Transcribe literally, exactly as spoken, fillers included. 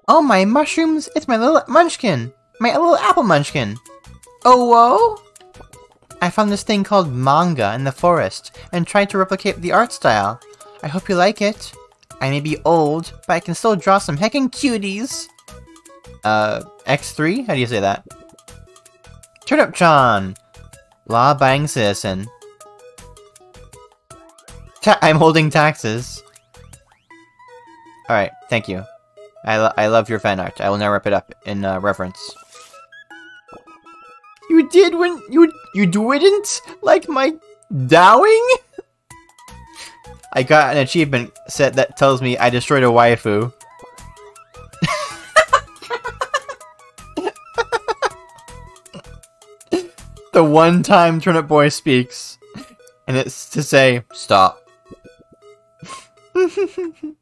Oh my mushrooms, it's my little munchkin! My little apple munchkin! Oh whoa! I found this thing called manga in the forest, and tried to replicate the art style. I hope you like it. I may be old, but I can still draw some heckin' cuties! Uh, X three? How do you say that? Turnip-chan! Law-abiding citizen. Ta- I'm holding taxes. Alright, thank you. I, lo I love your fan art. I will now wrap it up in uh, reference. You did when you you didn't like my dowing? I got an achievement set that tells me I destroyed a waifu. The one time Turnip Boy speaks, and it's to say stop.